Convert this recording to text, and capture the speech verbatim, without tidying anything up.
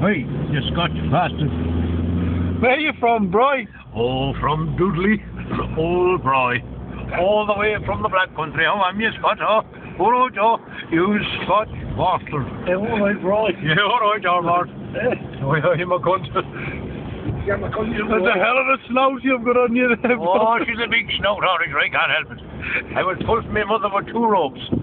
Hey, you Scotch bastard. Where are you from, Bry? Oh, from Dudley, old Bry. All the way from the Black Country. How am you, Scotch? Oh, all right, oh, you Scotch bastard. Yeah, all right, Bry. Yeah, all right, all right. Eh? Oh, yeah, I'm a cunt. Yeah, my country. There's a hell of a snout you've got on you there. Oh, she's a big snout, all right, I can't help it. I was pulling my mother with two ropes.